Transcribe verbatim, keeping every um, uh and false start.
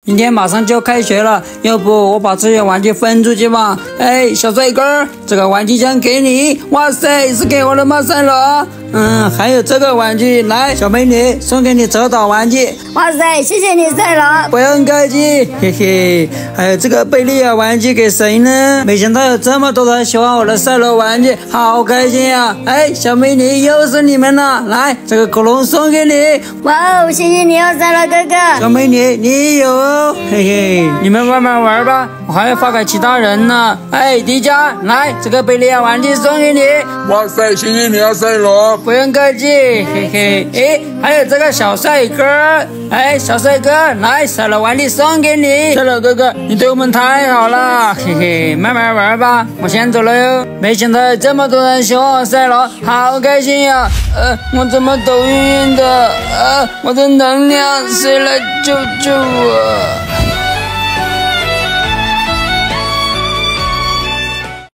明天马上就开学了，要不我把这些玩具分出去吧？哎，小帅哥，这个玩具箱给你。哇塞，是给我的吗，赛罗？嗯，还有这个玩具，来，小美女，送给你折倒玩具。 哇塞，谢谢你，赛罗。 不用客气，嘿嘿。还有这个贝利亚玩具给谁呢？没想到有这么多人喜欢我的赛罗玩具，好开心啊！哎，小美女，又是你们了，来，这个恐龙送给你。 哇哦，谢谢你哦，赛罗哥哥。 小美女，你也有哦，嘿嘿。你们慢慢玩吧，我还要发给其他人呢。哎，迪迦，来，这个贝利亚玩具送给你。 哇塞，谢谢你啊，赛罗。 不用客气，嘿嘿。诶，还有这个小帅哥，哎，小帅哥，来，赛罗玩具送给你。赛罗哥哥，你对我们太好了，嘿嘿，慢慢玩吧，我先走了哟。没想到这么多人喜欢我赛罗，好开心呀！呃，我怎么头晕晕的？呃，我的能量谁来救救我？